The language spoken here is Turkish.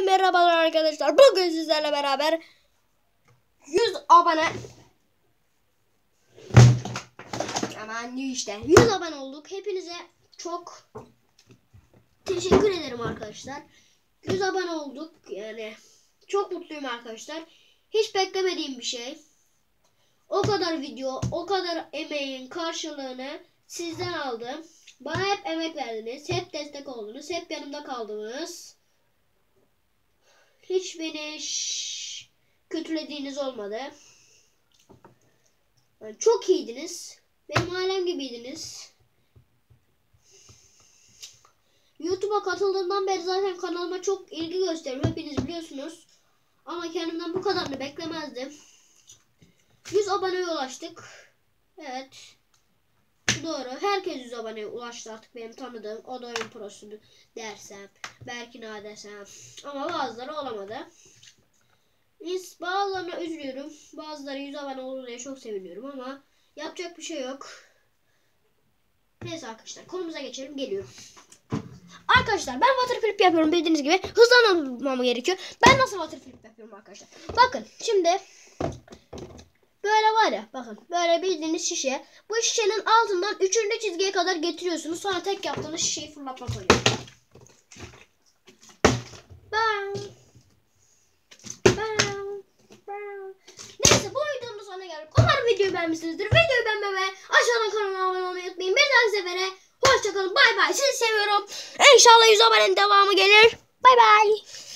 merhabalar arkadaşlar. Bugün sizlerle beraber 100 abone. Hemen işte 100 abone olduk. Hepinize çok teşekkür ederim arkadaşlar. 100 abone olduk. Yani çok mutluyum arkadaşlar. Hiç beklemediğim bir şey. O kadar video, o kadar emeğin karşılığını sizden aldım. Bana hep emek verdiniz, hep destek oldunuz, hep yanımda kaldınız. Hiç beni kötülediğiniz olmadı. Yani çok iyiydiniz. Benim ailem gibiydiniz. YouTube'a katıldığımdan beri zaten kanalıma çok ilgi gösteriyorum. Hepiniz biliyorsunuz. Ama kendimden bu kadarını beklemezdim. 100 aboneye ulaştık. Evet. Doğru. Herkes 100 aboneye ulaştı artık benim tanıdığım. O da oyun prosu dersem. Belki ne desem. Ama bazıları olamadı. Bazılarına üzülüyorum. Bazıları 100 abone olur diye çok seviniyorum ama yapacak bir şey yok. Neyse arkadaşlar, konumuza geçelim. Geliyorum. Arkadaşlar ben water flip yapıyorum bildiğiniz gibi. Hızlanmam gerekiyor. Ben nasıl water flip yapıyorum arkadaşlar? Bakın şimdi böyle var ya, bakın böyle bildiğiniz şişe. Bu şişenin altından 3. çizgiye kadar getiriyorsunuz. Sonra tek yaptığınız şişeyi fırlatmak oluyor. Neyse, bu videonun sonuna geldik. Umarım videoyu beğenmişsinizdir. Videoyu beğenmeyi ve aşağıdan kanalıma abone olmayı unutmayın. Bir dahaki sefere hoşçakalın. Bay bay. Sizi seviyorum. İnşallah 100 abonenin devamı gelir. Bay bay.